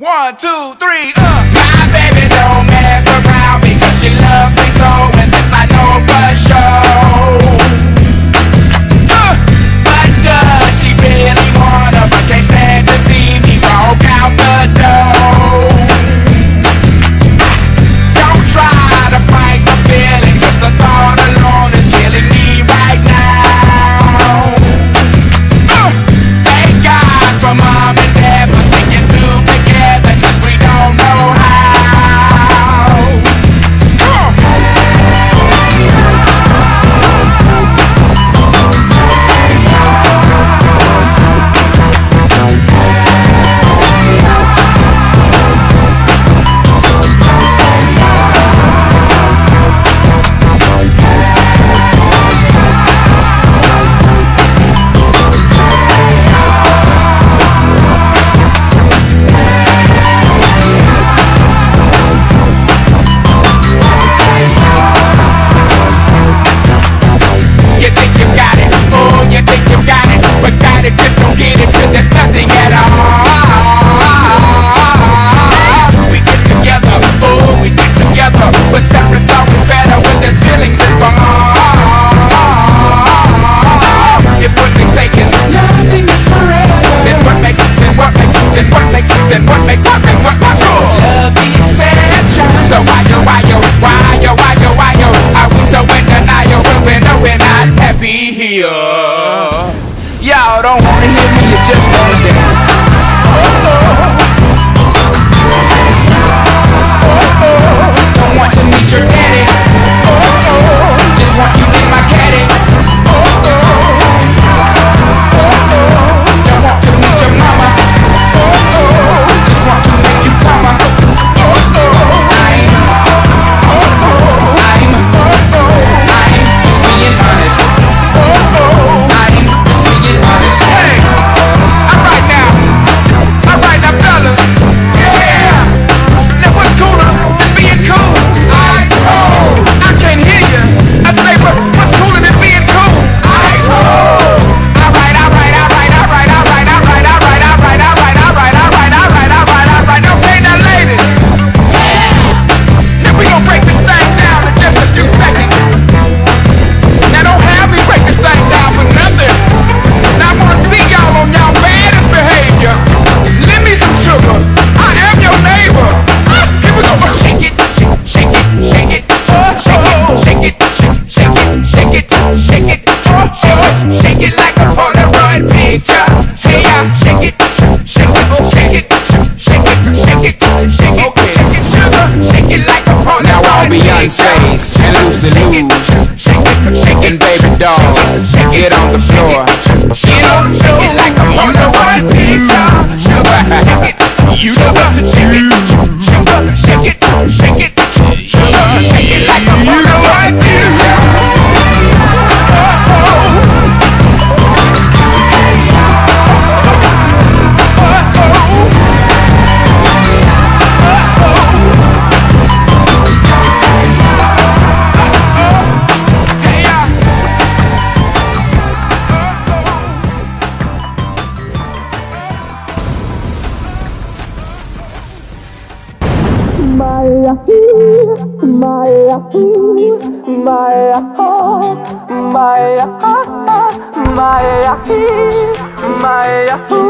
1, 2, 3, My baby don't mess around because she loves me so, and this I know for sure. But does she really wanna, but can't stand to see me walk out the door? Don't try to fight the feeling, cause the thought alone is killing me right now. Thank God for mom and dad for sticking two together, cause we don't know how. Y'all don't wanna hear me, you just wanna dance. Don't want to meet your daddy. Just want you in my caddy. Don't want to meet your mama. Just want to make you come. I'm just being honest. Beyonce's and Lucy Lou's and baby dolls, get on the floor. Get on the floor like a Polaroid picture. You know what to do. Shake it, shake it, shake it like a Polaroid picture. Maya,